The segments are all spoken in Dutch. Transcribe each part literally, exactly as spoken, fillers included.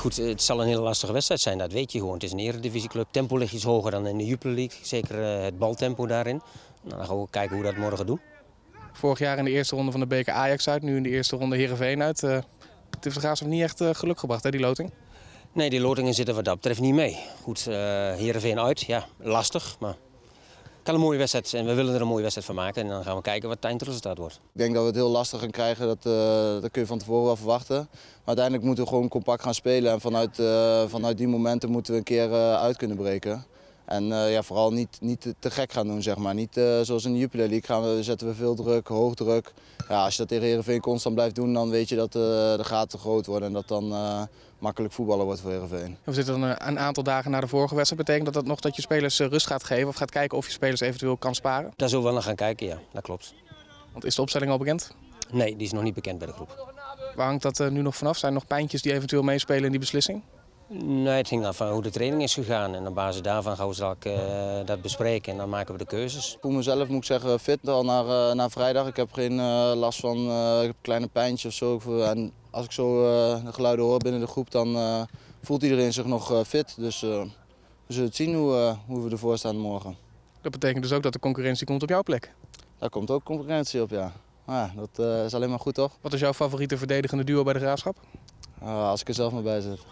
Goed, het zal een hele lastige wedstrijd zijn, dat weet je gewoon. Het is een eredivisieclub, tempo ligt iets hoger dan in de Jupiler League. Zeker uh, het baltempo daarin. Nou, dan gaan we kijken hoe we dat morgen doen. Vorig jaar in de eerste ronde van de beker Ajax uit, nu in de eerste ronde Heerenveen uit. Uh, het heeft de Graafschap niet echt uh, geluk gebracht, hè, die loting? Nee, die lotingen zitten wat dat betreft niet mee. Goed, uh, Heerenveen uit, ja, lastig, maar het kan een mooie wedstrijd en we willen er een mooie wedstrijd van maken. En dan gaan we kijken wat het eindresultaat wordt. Ik denk dat we het heel lastig gaan krijgen, dat, uh, dat kun je van tevoren wel verwachten. Maar uiteindelijk moeten we gewoon compact gaan spelen en vanuit, uh, vanuit die momenten moeten we een keer uh, uit kunnen breken. En uh, ja, vooral niet, niet te, te gek gaan doen, zeg maar. Niet uh, zoals in de Jupiler League gaan we, zetten we veel druk, hoog druk. Ja, als je dat tegen Heerenveen constant blijft doen, dan weet je dat uh, de gaten te groot worden en dat dan uh, makkelijk voetballen wordt voor Heerenveen. We zitten dan een aantal dagen na de vorige wedstrijd. Betekent dat dat nog dat je spelers rust gaat geven of gaat kijken of je spelers eventueel kan sparen? Daar zullen we wel naar gaan kijken, ja, dat klopt. Want is de opstelling al bekend? Nee, die is nog niet bekend bij de groep. Waar hangt dat uh, nu nog vanaf? Zijn er nog pijntjes die eventueel meespelen in die beslissing? Nee, het hangt af van hoe de training is gegaan en op basis daarvan gaan we straks uh, dat bespreken en dan maken we de keuzes. Voor mezelf moet ik zeggen fit al naar, uh, naar vrijdag. Ik heb geen uh, last van uh, ik heb kleine pijntjes of zo. En als ik zo uh, de geluiden hoor binnen de groep, dan uh, voelt iedereen zich nog uh, fit. Dus uh, we zullen het zien hoe, uh, hoe we ervoor staan morgen. Dat betekent dus ook dat de concurrentie komt op jouw plek? Daar komt ook concurrentie op, ja. Maar ja, dat uh, is alleen maar goed, toch? Wat is jouw favoriete verdedigende duo bij de Graafschap? Uh, als ik er zelf maar bij zit.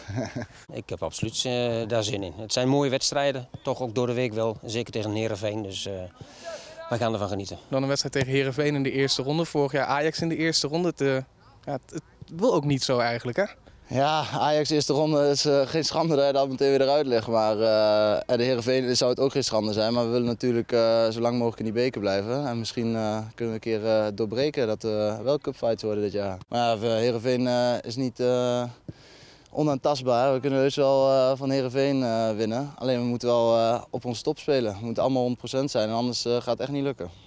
Ik heb absoluut uh, daar zin in. Het zijn mooie wedstrijden, toch ook door de week wel, zeker tegen Heerenveen. Dus uh, wij gaan ervan genieten. Dan een wedstrijd tegen Heerenveen in de eerste ronde. Vorig jaar Ajax in de eerste ronde. Het, uh, ja, het, het wil ook niet zo eigenlijk, hè? Ja, Ajax eerste ronde is uh, geen schande dat je dat meteen weer eruit legt. Maar uh, de Heerenveen zou het ook geen schande zijn. Maar we willen natuurlijk uh, zo lang mogelijk in die beker blijven. En misschien uh, kunnen we een keer uh, doorbreken dat we wel cupfights worden dit jaar. Maar ja, Heerenveen uh, is niet uh, onaantastbaar. We kunnen dus wel uh, van Heerenveen uh, winnen. Alleen we moeten wel uh, op onze top spelen. We moeten allemaal honderd procent zijn en anders uh, gaat het echt niet lukken.